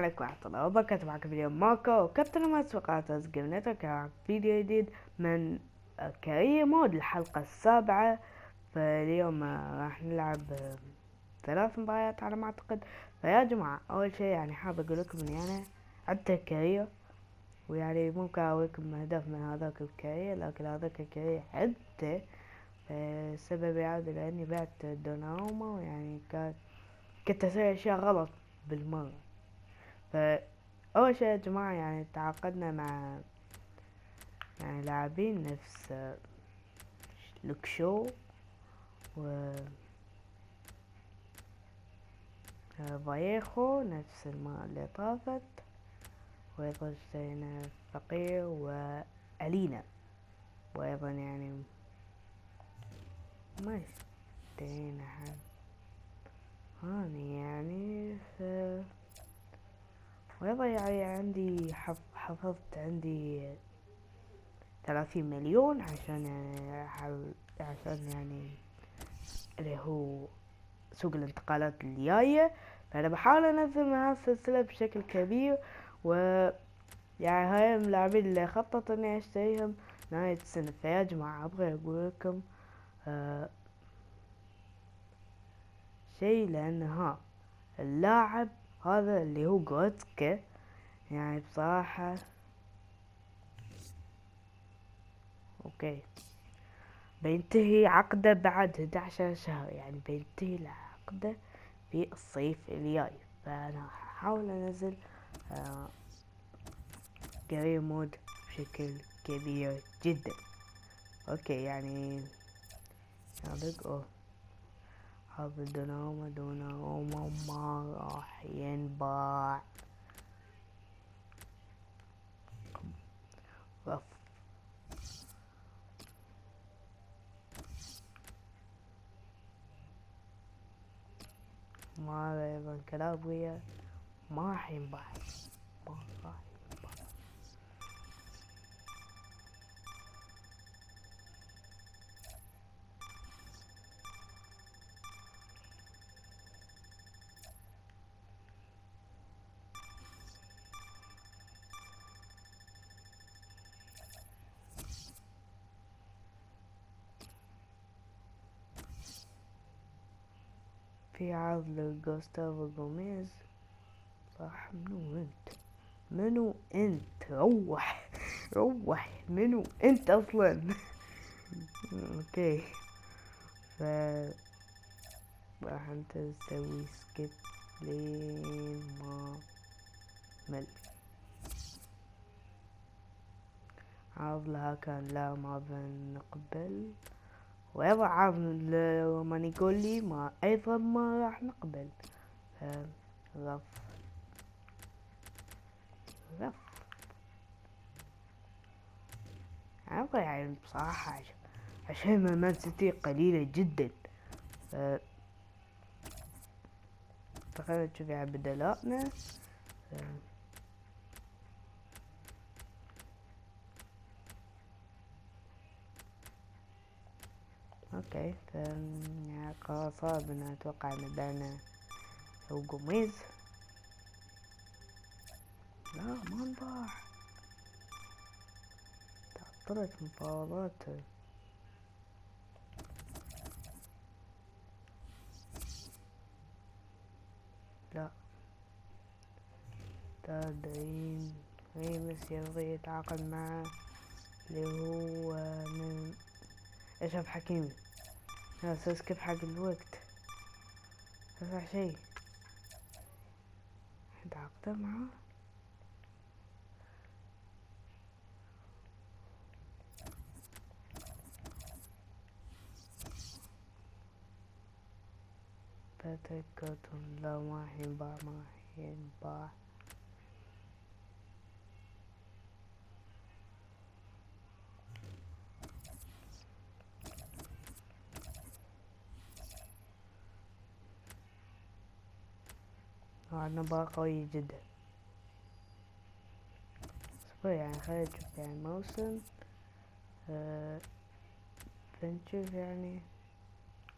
عليكم ورحمة الله وبركاته. معكم فيديو ماكو وكابتن ماس وقاتز قبلتك معكم فيديو جديد من كارير مود الحلقة السابعة. فاليوم راح نلعب 3 مباريات على ما اعتقد. فيا جماعة اول شي يعني حاب اقول لكم اني انا عدت الكارير، ويعني ممكن اوريكم هدف من هذاك الكارير، لكن هذاك الكارير عدته. السبب يعود لاني بعت دوناروما، ويعني كنت اسوي اشياء غلط بالمرة. فأول شي يا جماعة يعني تعاقدنا مع يعني لاعبين نفس لوكشو و فايخو نفس المرة اللي طافت، وأيضا اشترينا فقير وألينا، وأيضا يعني ما اشترينا حد هاني يعني وأيضا يعني عندي حفظت عندي 30 مليون عشان يعني عشان يعني اللي هو سوق الانتقالات الجاية. فأنا بحاول أنزل من هالسلسلة بشكل كبير، و يعني هاي اللاعبين اللي خطط إني أشتريهم نهاية السنة. فيا جماعة أبغى أقول لكم شي، لأن اللاعب هذا اللي هو جوتسكا يعني بصراحة أوكي بينتهي عقده بعد 11 شهر، يعني بينتهي العقده في الصيف الجاي. فأنا هحاول أنزل كارير مود بشكل كبير جدا. اوكي يعني هذا هذا دوناروما ما راح ينباع. رف ما ايضا كلابريا ما راح ينباع، ما راح ينباع. في عرض لجوستافو جوميز، صح؟ منو انت روح روح، منو انت اصلا؟ اوكي ف راح انت تسوي سكيب لين ما مل. عرض لها كان لا ما بنقبل، وأيضا عرض لرومانيجولي ما أيضا ما راح نقبل. رف رف أبغى يعني بصراحة عشان مان سيتي قليلة جدا. فخلنا نشوف يعني بدلاتنا. اوكي يعني قرار صعب ان اتوقع ان بعنا هو قميز. لا ما انباع، تعطلت مفاوضاته. لا تدرين ريمس يبغي يتعاقد مع اللي هو من اشرف حكيمي. اساس كيف حق الوقت اسرع شي تعاقده معاه. باتريكوتون لا ما ينباع، ما ينباع. عندنا باقة قوية جدا. يعني خلينا نشوف يعني موسم بنشوف يعني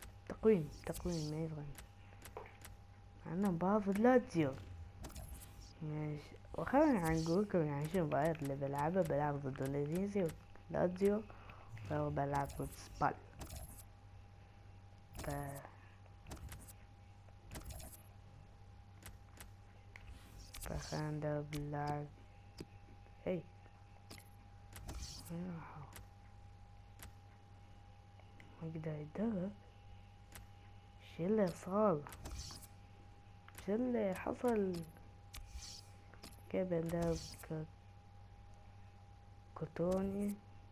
تقويم ما يبغى. عندنا بعض لاتزيو ماشي، وخلينا نقول لكم يعني شو المباريات اللي بلعبها. بلعب ضد اودينيزي ولاتزيو، وبلعب ضد سبال. فخلينا ندرب اللاعب. اي وين راحوا؟ ما يقدر يتدرب. شو اللي صار؟ شو اللي حصل؟ كيف ندرب كوتوني؟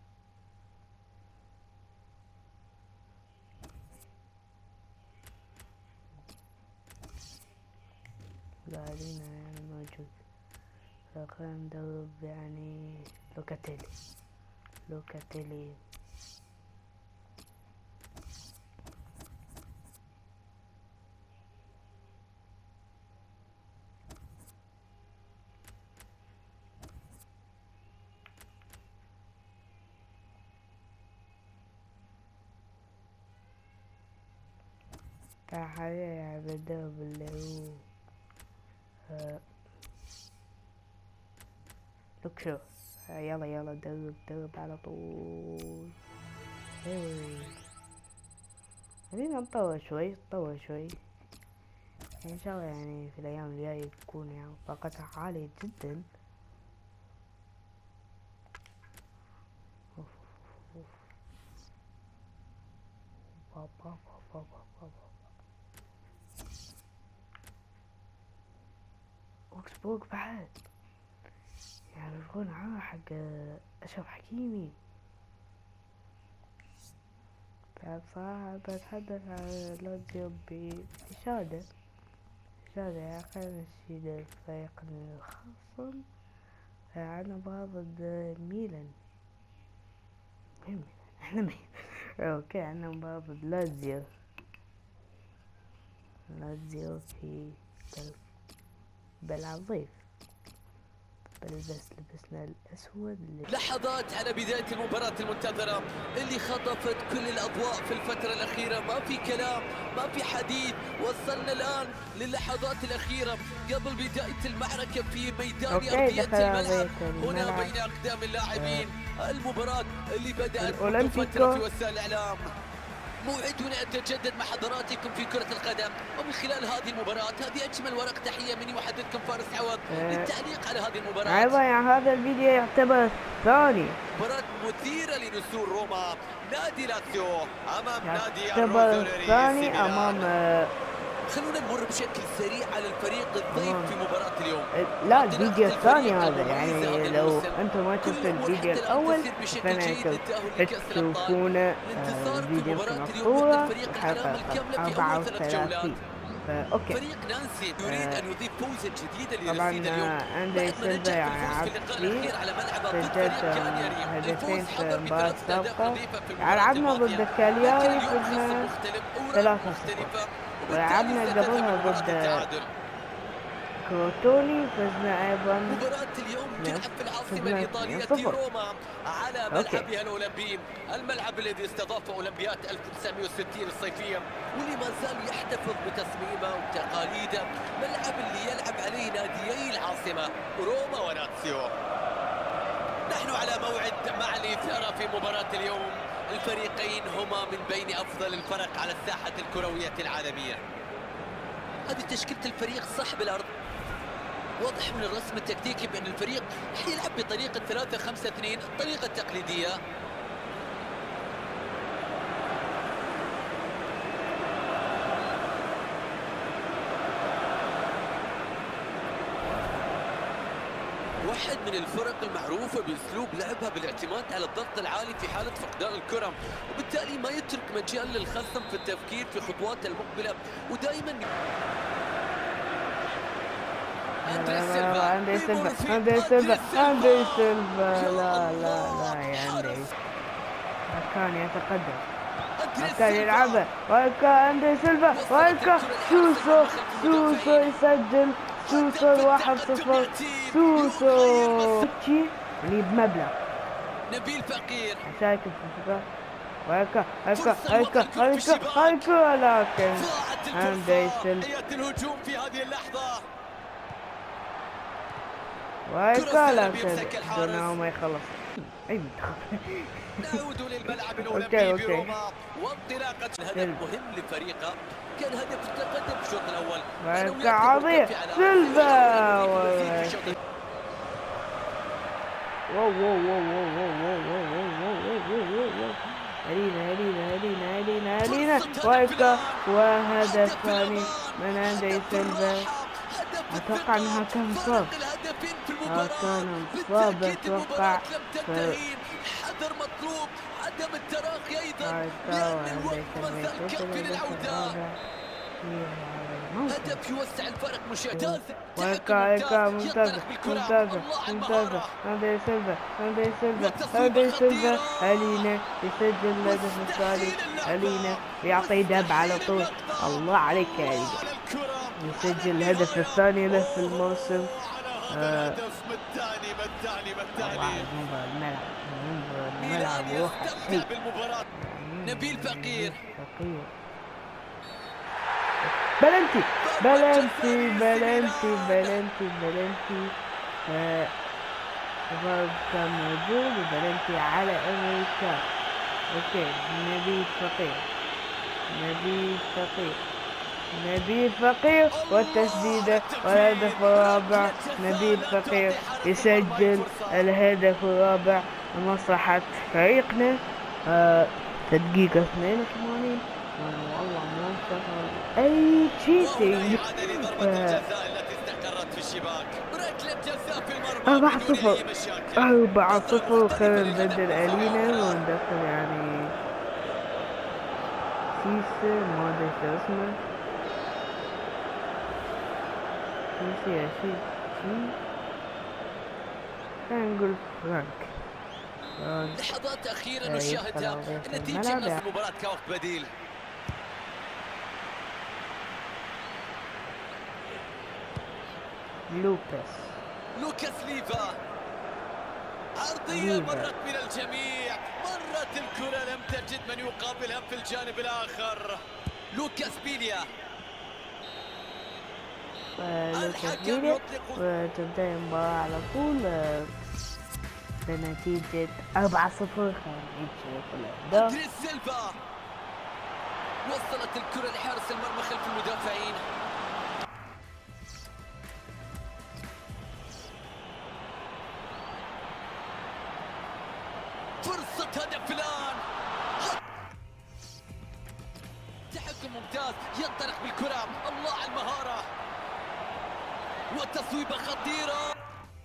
لاعبين يعني موجود. فخلينا ندرب يعني لوكاتيلي. حاليا بدرب اللي هو لوكشو. يلا درب على طول. خلينا نطور شوي ان شاء الله يعني في الايام الجاية تكون يعني طاقتها عالية جدا. اوكسبورغ بعد يعني يكون عامل حق اشرف حكيمي. بعد صراحة بتحدث عن لاتزيو بإشادة. يا أخي نشيد الفريق الخصم. عنا مباراة ضد ميلان. احنا مين؟ اوكي، عنا مباراة ضد لاتزيو في بلعب ضيف. لبسنا الأسود. لحظات على بداية المباراة المنتظرة اللي خطفت كل الأضواء في الفترة الأخيرة. ما في كلام، ما في حديث. وصلنا الآن للحظات الأخيرة قبل بداية المعركة في ميدان أرضية الملعب هنا بين أقدام اللاعبين. المباراة اللي بدأت منذ فترة في وسائل الإعلام. موعدنا يتجدد مع حضراتكم في كرة القدم، ومن خلال هذه المباراة هذه أجمل ورق تحية مني وحدثكم فارس عوض للتعليق على هذه المباراة. أيضا يعني هذا الفيديو يعتبر ثاني. مباراة مثيرة لنسور روما. نادي لاتسيو أمام نادي يعتبر ثاني أمام. خلونا نمر بشكل سريع على الفريق الضيف في مباراة اليوم. لا، الفيديو الثاني هذا يعني لو انتم ما شفتوا الفيديو الاول فانكم تشوفونه الفيديو المفروض حلقة 34. اوكي، فريق نانسي يريد ان يضيف فوزا جديدا طبعا للفريق اليوم. أندري سيلفا يعني عرف فيه. سجلت هدفين في المباراة السابقة. لعبنا ضد كالياري فزنا 3-0. ولعبنا قبلها ضد كروتوني فزنا ايضا. مباراة اليوم تلعب في العاصمة الإيطالية روما على ملعبها الأولمبي، الملعب الذي استضاف أولمبياد 1960 الصيفية، واللي ما زال يحتفظ بتصميمه وتقاليده. ملعب اللي يلعب عليه ناديي العاصمة روما ولاتسيو. نحن على موعد مع الإثارة في مباراة اليوم. الفريقين هما من بين أفضل الفرق على الساحة الكروية العالمية. هذه تشكيلة الفريق صاحب الأرض. واضح من الرسم التكتيكي بأن الفريق يلعب بطريقة 3-5-2، الطريقة التقليدية. واحد من الفرق المعروفة بأسلوب لعبها بالاعتماد على الضغط العالي في حالة فقدان الكرة، وبالتالي ما يترك مجال للخصم في التفكير في خطواته المقبلة. ودائما أندري سيلفا لا يا أندري كان يتقدم، كان يلعبه وكان أندري سيلفا وكان سوسو يسجل. سوسو 1-0. سوسو اللي بمبلغ نبيل فقير شايف الفكرة. هيكا لكن أندري سيلفا الهجوم في هذه اللحظة. وقال دوناروما يخلص. اي منتخب. نعود للملعب الأولمبي بروما وانطلاقة هدف مهم لفريقه. كان هدف التقدم في الشوط الأول. عظيم سيلفا. واو واو واو واو واو واو. هلينا ويكا وهدف ثاني من عند سيلفا. اتوقع انها كان مصاب. كان مصاب اتوقع. حذر مطلوب، عدم التراخي ايضا لان الوقت ما زال كافي للعودة. هدف يوسع الفرق مشاهدات. ويكا ممتازة. هذا سيلفا. هلينا يسجل الهدف الثاني. هلينا يعطي دب على طول. الله عليك يا هلينا. يسجل الهدف الثاني له في الموسم. الملعب روح نبيل فقير. بلنتي كان موجود وبلنتي على امريكا. اوكي نبيل فقير والتسديدة والهدف الرابع. نبيل فقير يسجل الهدف الرابع لمصلحة فريقنا. دقيقة 82. والله منتهى اي تشيتنج. 4-0 خير نبدل الينا وندخل يعني سيسي. ما ادري شو اسمه. سيسي خلينا نقول فرانك. لحظات أخيرة نشاهدها. النتيجة نصف المباراة كوقت بديل. لوكاس ليفا. عرضية مرت من الجميع. مرت الكرة لم تجد من يقابلها في الجانب الآخر. لوكاس بيليا. وتنتهي المباراة على طول بنتيجة 4-0. أندريس سيلفا وصلت الكرة لحارس المرمى خلف المدافعين. فرصة هدف الآن. تحكم ممتاز. ينطلق بالكرة. الله على المهارة وتصويبة خطيرة.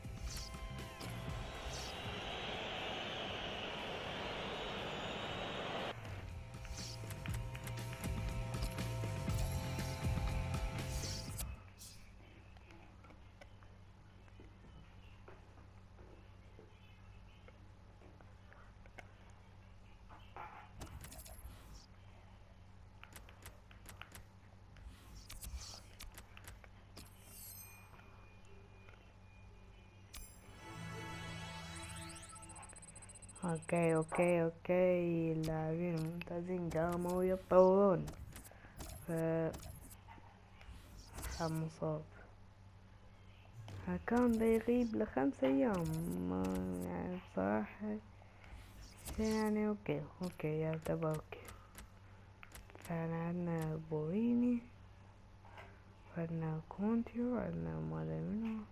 اوكي اللاعبين الممتازين قاموا يتطورون. مصاب. كان بيغيب ل5 أيام. يعني بصراحة يعني اوكي يعتبر اوكي. فعلا عندنا بوريني وعندنا كونتي وعندنا ماذا منه.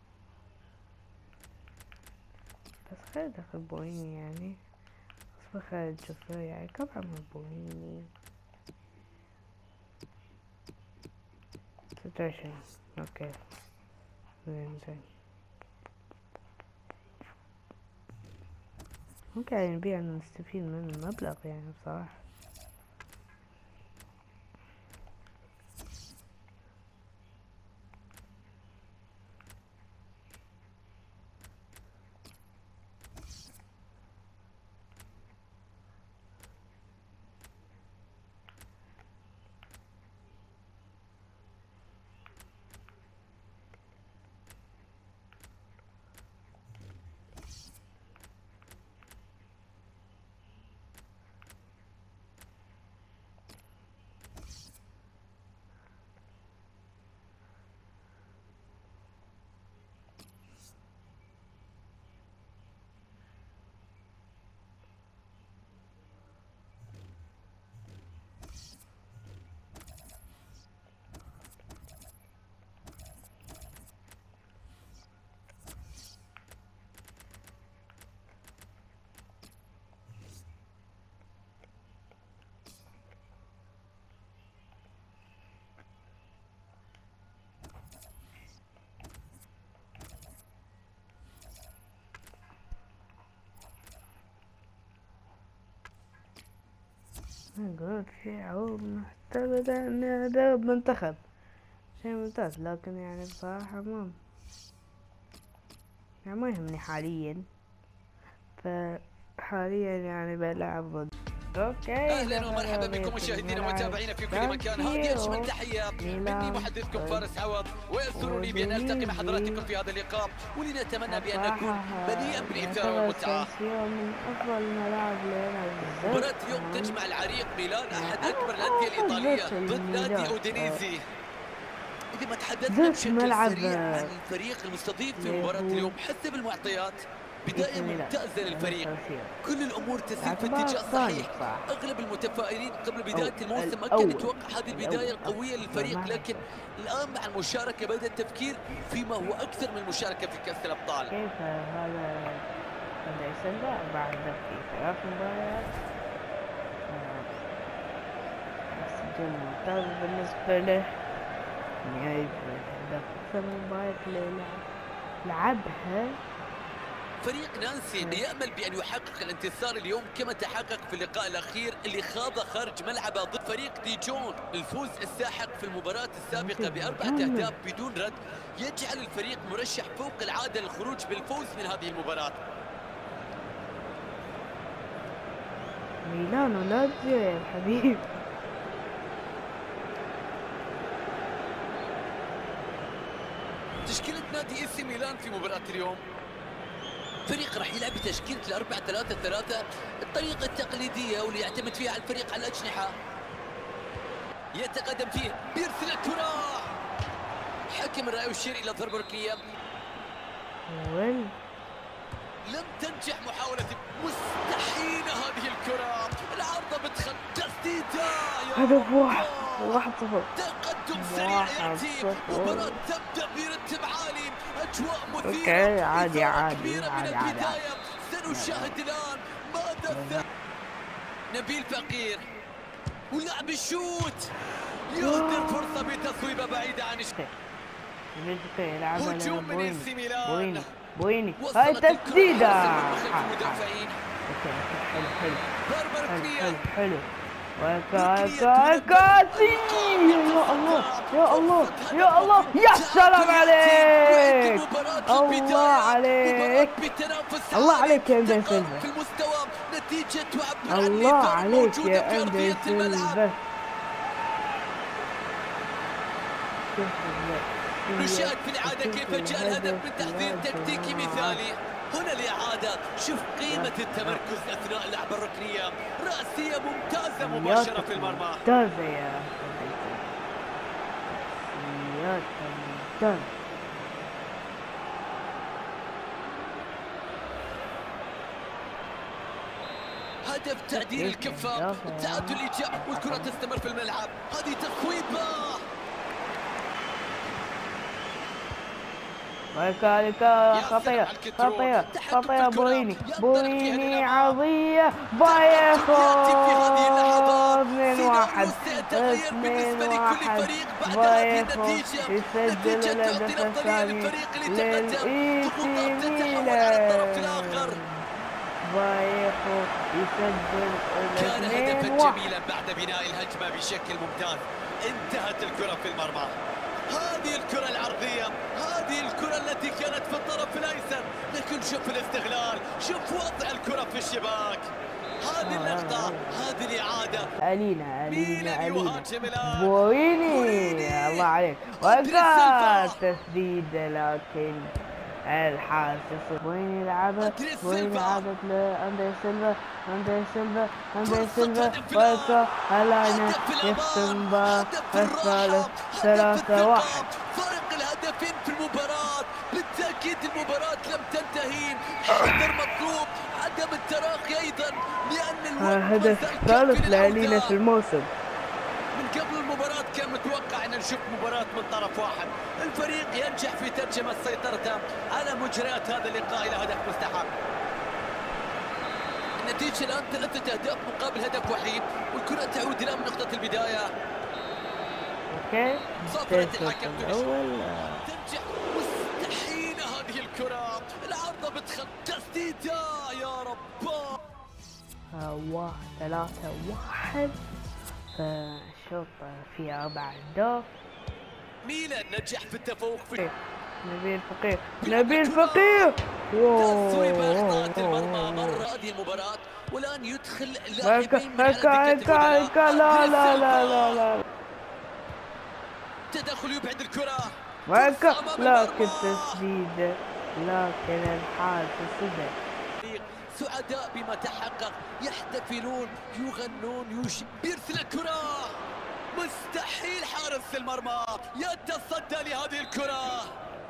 بس خير دخل بوريني يعني. اصبر خير الجفر يعني كم عمر بوريني. 26. اوكي زين. ممكن يعني نبيع نستفيد من المبلغ يعني بصراحة. نقول في عروض محتملة اني ادرب منتخب، شيء ممتاز، لكن يعني بصراحة ما يهمني حاليا، فحاليا يعني بلعب ضد. اوكي، اهلا ومرحبا بكم مشاهدينا ومتابعينا في كل مكان. هذه اجمل تحيه مني محدثكم فارس عوض، ويسرني بان التقي مع حضراتكم في هذا اللقاء، ولنتمنى بان نكون مليئا بالاثاره والمتعه. من افضل الملاعب مباراة اليوم تجمع العريق ميلان احد اكبر الانديه الايطاليه ضد نادي اودينيزي. إذا ما تحدثنا بشكل سريع عن الفريق المستضيف في مباراة اليوم حسب المعطيات، بداية ممتازة للفريق، كل الأمور تسير في اتجاه صحيح. أغلب المتفائلين قبل بداية الموسم ما كان يتوقع هذه البداية القوية للفريق، لكن الآن مع المشاركة بدأ التفكير فيما هو أكثر من المشاركة في كأس الأبطال. كيف هذا يسلى بعد في 3 مباريات؟ سجل ممتاز بالنسبة له، يعني أكثر مباريات اللي لعبها. فريق نانسي يأمل بأن يحقق الانتصار اليوم كما تحقق في اللقاء الأخير اللي خاض خارج ملعبه ضد فريق ديجون. الفوز الساحق في المباراة السابقة ب4 أهداف بدون رد يجعل الفريق مرشح فوق العادة للخروج بالفوز من هذه المباراة. ميلانو لازيو يا حبيبي. تشكيلة نادي AC ميلان في مباراة اليوم، فريق راح يلعب بتشكيلة 4-3-3 الطريقة التقليدية واللي يعتمد فيها على الفريق على الأجنحة. يتقدم فيه بيرسل الكرة، حكم الرأي يشير إلى ضربة ركنية. لم تنجح محاولة، مستحيلة هذه الكرة، العارضة بتخل تسديدة. هدف 1-0. تقدم سريع يأتي، مباراة تبدأ برتم عالي، أجواء مثيرة. اوكي، عادي من البداية. سنشاهد الآن ماذا نبيل فقير ولعب الشوت، يهدر فرصة بتصويبة بعيدة عن هجوم من AC ميلان. بويني هاي تسديدة. حلو وكاسي. يا الله يا سلام عليك، الله عليك يا أندري سيلفا، الله عليك يا أندري سيلفا. نشاهد في الإعادة كيف جاء الهدف من تحضير تكتيكي مثالي. هنا الإعادة، شوف قيمة التمركز أثناء اللعبة الركنية، رأسية ممتازة مباشرة في المرمى. ممتازة يا ممتازة. هدف تعديل الكفة، التعادل إيجابي والكرة تستمر في الملعب. هذه تصويبة خطيرة. بويني عرضية، بايخو 2-1. بايخو يسجل الهدف الثاني للإي سي ميلان. بايخو يسجل 2-1. كان هدفا جميلا بعد بناء الهجمة بشكل ممتاز. انتهت الكرة في المرمى. هذه الكرة العرضية، هذه الكرة التي كانت في الطرف الأيسر، لكن شوف الاستغلال، شوف وضع الكرة في الشباك. هذه اللقطة، هذه الإعادة. ألينا يهاجم الآن. بويني الله عليك، وكانت تسديدة لكن الحارس بويني لعبت لأندري سيلفا. وكا اللاينة يختم الثالث 3-1. فرق الهدفين في المباراة، بالتأكيد المباراة لم تنتهي، حذر مطلوب، عدم التراخي أيضا لأن الهدف الثالث لألينا في الموسم. من قبل المباراة كان متوقع أن نشوف مباراة من طرف واحد، الفريق ينجح في ترجمة سيطرته على مجريات هذا اللقاء إلى هدف مستحق. النتيجة الآن 3 أهداف مقابل هدف وحيد، والكرة تعود إلى نقطة البداية. اوكي، صفرة الحكم تنجح، مستحيلة هذه الكرة، العارضة بتخل تسديدة. يا رب، 3-1. فالشوط فيه 4 أهداف. ميلان نجح في التفوق في نبيل فقيه تسويب أخطاء المرمى مرة هذه المباراة، والآن يدخل لاعبين من على هكا لا تدخل يبعد الكرة لكن تسديدة، لكن الحارس صدق. سعداء بما تحقق، يحتفلون يغنون بيرسل الكرة، مستحيل حارس المرمى يتصدى لهذه الكرة.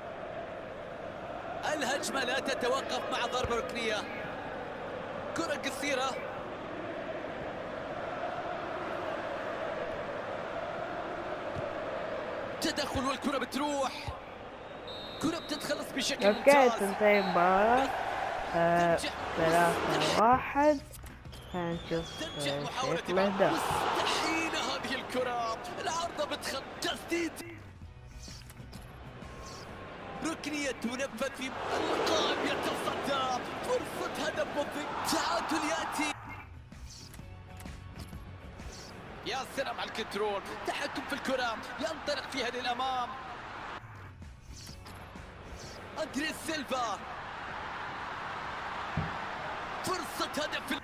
الهجمة لا تتوقف مع ضربة ركنية، كرة قصيرة تدخل والكرة بتروح، كرة بتتخلص بشكل ممتاز. تنتهي المباراة 3-1. هنشوف شكل الأهداف. مستحيلة هذه الكرة، العارضة بتخل تسديد ركنية تنفذ في القائم، يتصدى فرصة هدف مضيء، تعادل يأتي. يا سلام على الكنترول، تحكم في الكرة، ينطلق فيها للأمام. أندريس سيلفا، فرصة هدف.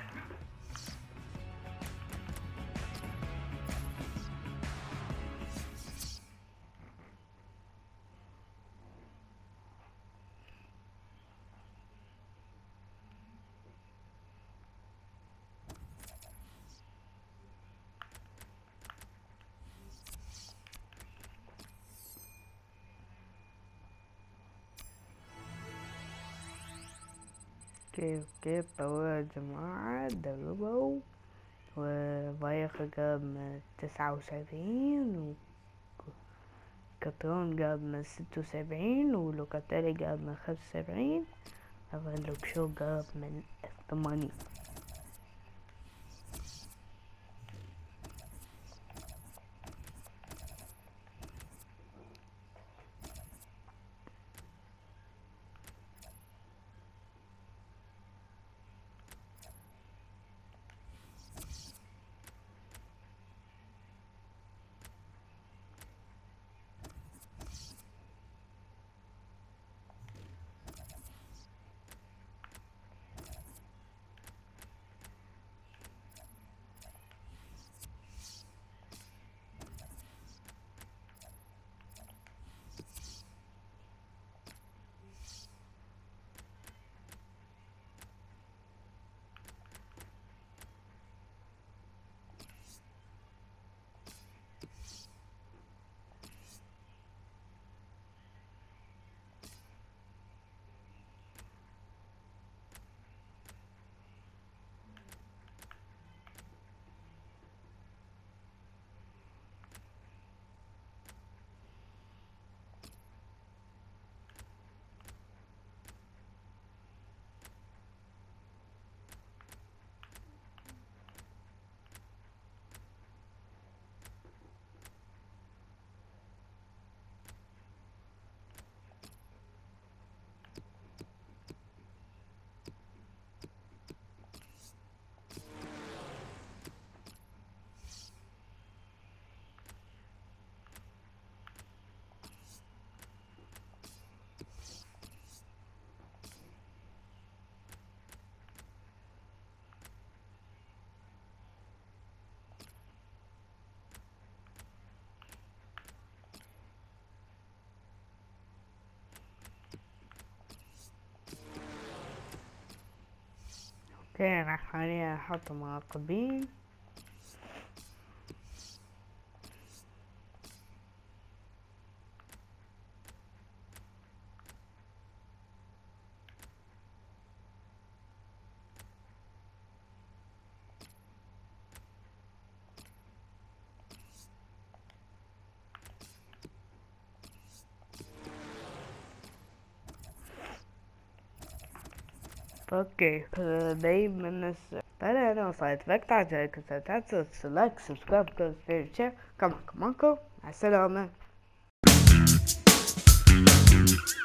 كيف طور جماعة دربوا، وفايخ جاب 79، وكاترون جاب من 76، ولوكاتيلي جاب من 75، لوكشو جاب من 80. اوكي، راح حاليا احط مراقبين. اوكي، دايما الناس انا وصلت فقط عجلك، لا تنسوا لايك سبسكرايب شير. كمان مع السلامة.